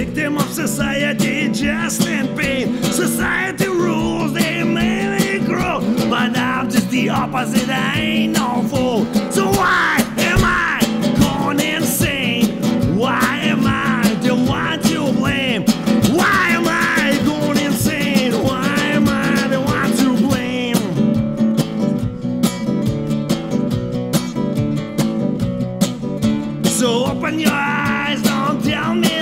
victim of society, just in pain. Society rules, they make me grow, but I'm just the opposite, I ain't no fool. So why am I going insane? Why am I the one to blame? Why am I going insane? Why am I the one to blame? So open your eyes, don't tell me